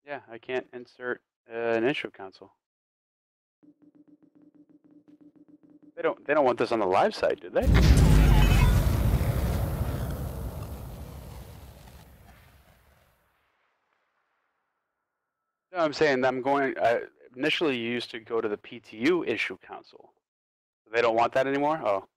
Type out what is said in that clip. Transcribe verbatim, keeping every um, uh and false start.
Yeah, I can't insert uh, an issue console. They don't. They don't want this on the live side, do they? No, I'm saying I'm going. I initially used to go to the P T U issue console. They don't want that anymore. Oh.